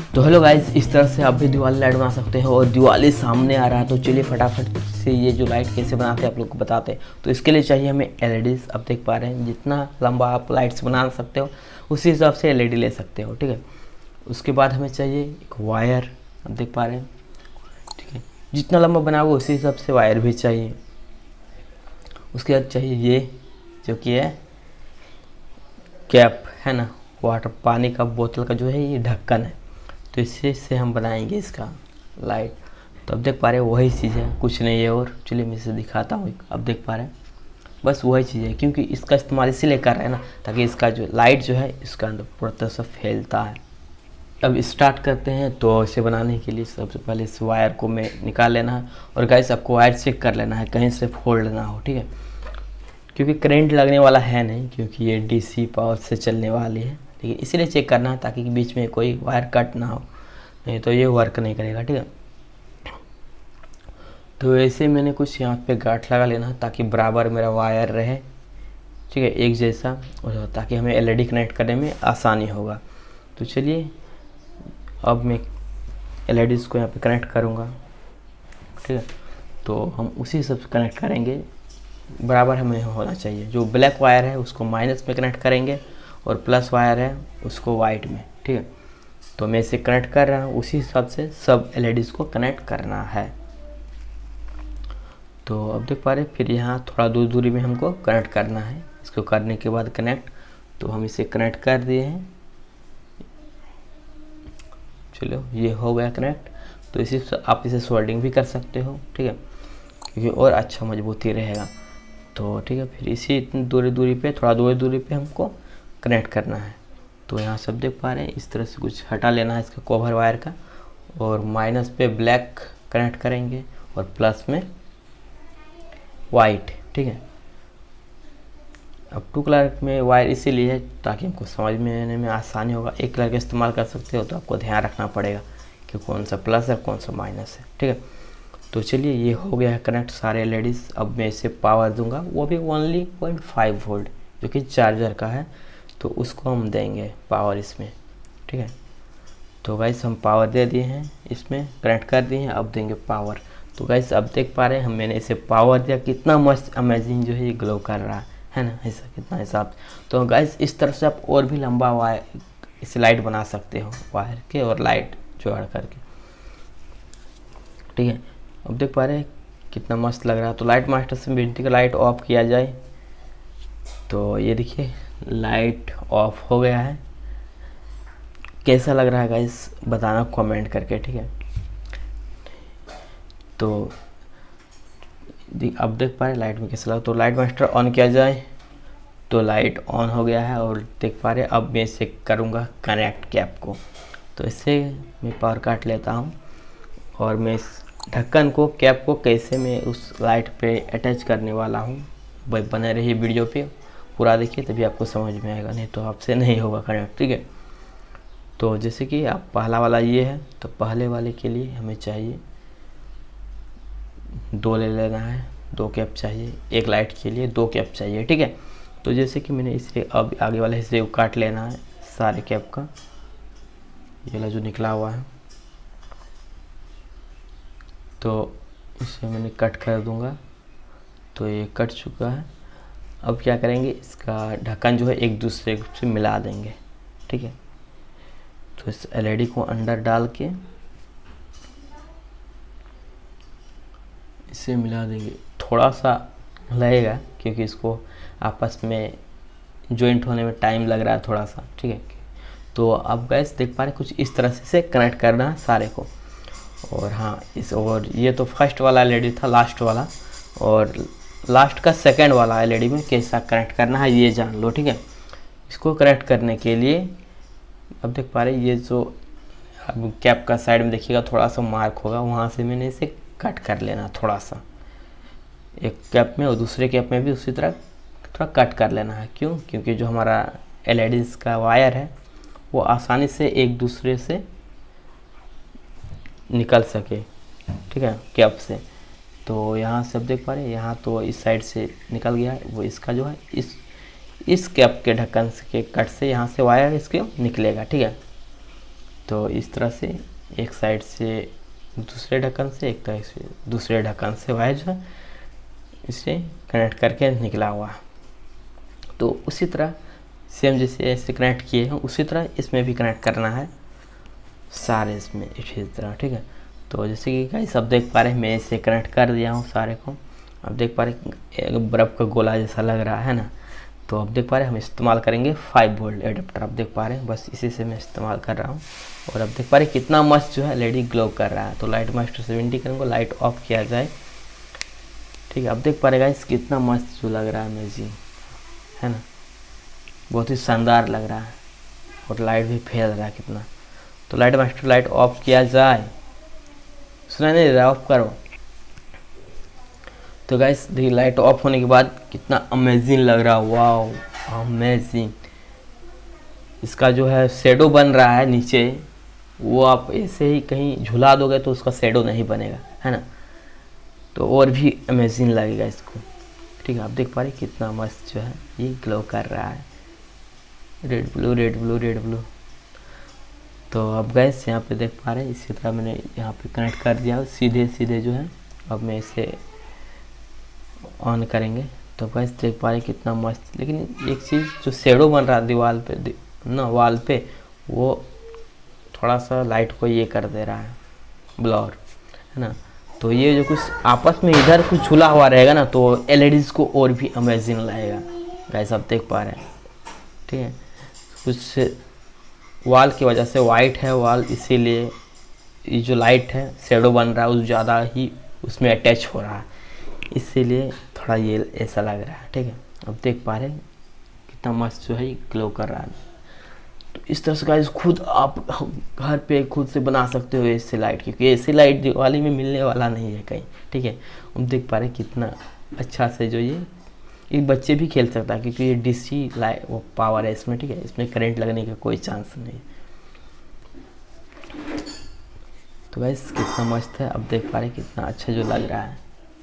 तो hello guys, इस तरह से आप भी दिवाली लाइट बना सकते हो और दिवाली सामने आ रहा है। तो चलिए फटाफट से ये जो लाइट कैसे बनाते हैं आप लोग को बताते हैं। तो इसके लिए चाहिए हमें एलईडीज। आप देख पा रहे हैं जितना लंबा आप लाइट्स बना सकते हो उसी हिसाब से एलईडी ले सकते हो, ठीक है। उसके बाद हमें चाहिए एक वायर, आप देख पा रहे हैं, ठीक है। जितना लंबा बनाओगे उसी हिसाब से वायर भी चाहिए। उसके बाद चाहिए ये जो कि है कैप, है ना, वाटर पानी का बोतल का जो है ये ढक्कन है। तो इसी से हम बनाएंगे इसका लाइट। तो अब देख पा रहे हैं वही चीज़ है, कुछ नहीं है। और चलिए मैं इसे दिखाता हूँ। अब देख पा रहे हैं बस वही चीज़ है, क्योंकि इसका इस्तेमाल इसीलिए कर रहे हैं ना, ताकि इसका जो लाइट जो है इसका अंदर पूरा तरह से फैलता है। अब स्टार्ट करते हैं। तो इसे बनाने के लिए सबसे पहले इस वायर को मैं निकाल लेना है। और गाइस आपको वायर चेक कर लेना है, कहीं से फोल्ड ना हो, ठीक है, क्योंकि करंट लगने वाला है नहीं, क्योंकि ये डीसी पावर से चलने वाली है। ठीक है, इसीलिए चेक करना है ताकि बीच में कोई वायर कट ना हो, नहीं तो ये वर्क नहीं करेगा, ठीक है। तो ऐसे मैंने कुछ यहाँ पे गांठ लगा लेना ताकि बराबर मेरा वायर रहे, ठीक है, एक जैसा, और ताकि हमें एलईडी कनेक्ट करने में आसानी होगा। तो चलिए अब मैं एलईडीज़ को यहाँ पे कनेक्ट करूँगा, ठीक है। तो हम उसी हिसाब से कनेक्ट करेंगे, बराबर हमें होना चाहिए। जो ब्लैक वायर है उसको माइनस में कनेक्ट करेंगे और प्लस वायर है उसको वाइट में, ठीक है। तो मैं इसे कनेक्ट कर रहा हूँ, उसी हिसाब से सब एलईडीज़ को कनेक्ट करना है। तो अब देख पा रहे हैं, फिर यहाँ थोड़ा दूर दूरी में हमको कनेक्ट करना है। इसको करने के बाद कनेक्ट, तो हम इसे कनेक्ट कर दिए हैं। चलो ये हो गया कनेक्ट। तो इसी से आप इसे सोल्डिंग भी कर सकते हो, ठीक है, क्योंकि और अच्छा मजबूती रहेगा। तो ठीक है, फिर इसी इतनी दूरी पे, थोड़ा दूरी पे हमको कनेक्ट करना है। तो यहाँ सब देख पा रहे हैं, इस तरह से कुछ हटा लेना है इसका कवर वायर का, और माइनस पे ब्लैक कनेक्ट करेंगे और प्लस में वाइट, ठीक है। अब 2 कलर में वायर इसीलिए है ताकि हमको समझ में आसानी होगा। एक कलर का इस्तेमाल कर सकते हो तो आपको ध्यान रखना पड़ेगा कि कौन सा प्लस है कौन सा माइनस है, ठीक है। तो चलिए ये हो गया है कनेक्ट सारे एलईडीज़। अब मैं इसे पावर दूंगा, वो भी ओनली 0.5 वोल्ट जो कि चार्जर का है, तो उसको हम देंगे पावर इसमें, ठीक है। तो गाइस हम पावर दे दिए हैं, इसमें कनेक्ट कर दिए हैं, अब देंगे पावर। तो गाइस अब देख पा रहे हैं मैंने इसे पावर दिया, कितना मस्त अमेजिंग जो है ये ग्लो कर रहा है ना, ऐसा कितना हिसाब। तो गाइस इस तरह से आप और भी लंबा वायर इस लाइट बना सकते हो, वायर के और लाइट जोड़ करके, ठीक है। अब देख पा रहे हैं कितना मस्त लग रहा है। तो लाइट मास्टर से विनती का लाइट ऑफ किया जाए। तो ये देखिए लाइट ऑफ हो गया है। कैसा लग रहा है गाइस बताना कमेंट करके, ठीक है। तो अब देख पा रहे लाइट में कैसा लगा। तो लाइट मास्टर ऑन किया जाए, तो लाइट ऑन हो गया है। और देख पा रहे अब मैं इसे करूँगा कनेक्ट कैप को। तो इससे मैं पावर काट लेता हूँ और मैं इस ढक्कन को, कैप को कैसे मैं उस लाइट पे अटैच करने वाला हूँ, वही बने रही वीडियो पे पूरा देखिए, तभी आपको समझ में आएगा, नहीं तो आपसे नहीं होगा कनेक्ट, ठीक है। तो जैसे कि आप पहला वाला ये है, तो पहले वाले के लिए हमें चाहिए 2 ले लेना है, 2 कैप चाहिए। एक लाइट के लिए 2 कैप चाहिए, ठीक है। तो जैसे कि मैंने इसे अब आगे वाले हिस्से को काट लेना है सारे कैप का, ये वाला जो निकला हुआ है, तो इसे मैंने कट कर दूंगा। तो ये कट चुका है। अब क्या करेंगे, इसका ढक्कन जो है एक दूसरे से मिला देंगे, ठीक है। तो इस एलईडी को अंदर डाल के इसे मिला देंगे। थोड़ा सा लगेगा क्योंकि इसको आपस में जॉइंट होने में टाइम लग रहा है थोड़ा सा, ठीक है। तो अब गैस देख पा रहे कुछ इस तरह से कनेक्ट करना है सारे को। और हाँ, और ये तो फर्स्ट वाला एलईडी था, लास्ट वाला, और लास्ट का सेकंड वाला एलईडी में कैसा कनेक्ट करना है ये जान लो, ठीक है। इसको कनेक्ट करने के लिए अब देख पा रहे ये जो अब कैप का साइड में देखिएगा थोड़ा सा मार्क होगा, वहाँ से मैंने इसे कट कर लेना थोड़ा सा, एक कैप में और दूसरे कैप में भी उसी तरह थोड़ा कट कर लेना है। क्यों? क्योंकि जो हमारा एलईडीज़ का वायर है वो आसानी से एक दूसरे से निकल सके, ठीक है, कैप से। तो यहाँ सब देख पा रहे हैं, यहाँ तो इस साइड से निकल गया है, वो इसका जो है इस कैप के ढक्कन के कट से यहाँ से वायर इसके निकलेगा, ठीक है। तो इस तरह से एक साइड से दूसरे ढक्कन से, एक तरह से दूसरे ढक्कन से वायर जो है इसे कनेक्ट करके निकला हुआ है। तो उसी तरह सेम जैसे ऐसे कनेक्ट किए हैं उसी तरह इसमें भी कनेक्ट करना है सारे इसमें इसी तरह, ठीक है। तो जैसे कि गाइस सब देख पा रहे हैं मैं इसे कनेक्ट कर दिया हूँ सारे को। अब देख पा रहे हैं बर्फ़ का गोला जैसा लग रहा है ना। तो अब देख पा रहे हैं हम इस्तेमाल करेंगे 5 वोल्ट एडाप्टर। अब देख पा रहे हैं बस इसी से मैं इस्तेमाल कर रहा हूँ। और अब देख पा रहे हैं कितना मस्त जो है एलईडी ग्लो कर रहा है। तो लाइट मास्टर 70 करेंगे, लाइट ऑफ किया जाए, ठीक है। अब देख पा रहे गाइस कितना मस्त जो लग रहा है अमेजिंग, है ना, बहुत ही शानदार लग रहा है। और लाइट भी फैल रहा है कितना। तो लाइट मास्टर लाइट ऑफ किया जाए, सुना नहीं दे रहा, ऑफ करो। तो गाइस देखिए लाइट ऑफ होने के बाद कितना अमेजिंग लग रहा है, वाओ अमेजिंग। इसका जो है शेडो बन रहा है नीचे, वो आप ऐसे ही कहीं झुला दोगे तो उसका शेडो नहीं बनेगा, है ना। तो और भी अमेजिंग लगेगा इसको, ठीक है। आप देख पा रहे कितना मस्त जो है ये ग्लो कर रहा है, red blue red blue red blue. तो अब गैस यहाँ पे देख पा रहे हैं इसी तरह मैंने यहाँ पे कनेक्ट कर दिया सीधे सीधे जो है। अब मैं इसे ऑन करेंगे तो गैस देख पा रहे कितना मस्त। लेकिन एक चीज़ जो शेडो बन रहा है दीवार पे ना, वाल पे, वो थोड़ा सा लाइट को ये कर दे रहा है ब्लर, है ना। तो ये जो कुछ आपस में इधर कुछ झूला हुआ रहेगा ना तो एलईडीज़ को और भी अमेजिंग लगेगा गैस। आप देख पा रहे हैं, ठीक है। कुछ वाल की वजह से वाइट है वाल, इसीलिए ये जो लाइट है शेडो बन रहा है उस ज़्यादा ही उसमें अटैच हो रहा है, इसीलिए थोड़ा ये ऐसा लग रहा है, ठीक है। अब देख पा रहे हैं कितना मस्त जो है ग्लो कर रहा है। तो इस तरह से गाइस खुद आप घर पे खुद से बना सकते हो ऐसे लाइट, क्योंकि ऐसी लाइट दिवाली में मिलने वाला नहीं है कहीं, ठीक है। हम देख पा रहे हैं कितना अच्छा से जो ये बच्चे भी खेल सकता है, क्योंकि ये डीसी लाइट वो पावर है इसमें, ठीक है। इसमें करंट लगने का कोई चांस नहीं। तो गाइस कितना मस्त है, अब देख पा रहे हैं कितना अच्छा जो लग रहा है।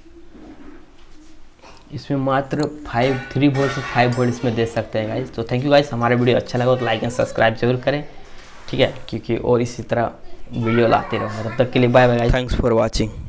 इसमें मात्र 3 वोल्ट से 5 वोल्ट इसमें दे सकते हैं गाइस। तो थैंक यू गाइस, हमारा वीडियो अच्छा लगा तो लाइक एंड सब्सक्राइब जरूर करें, ठीक है, क्योंकि और इसी तरह वीडियो लाते रहो। तब तक के लिए bye bye guys, thanks for watching.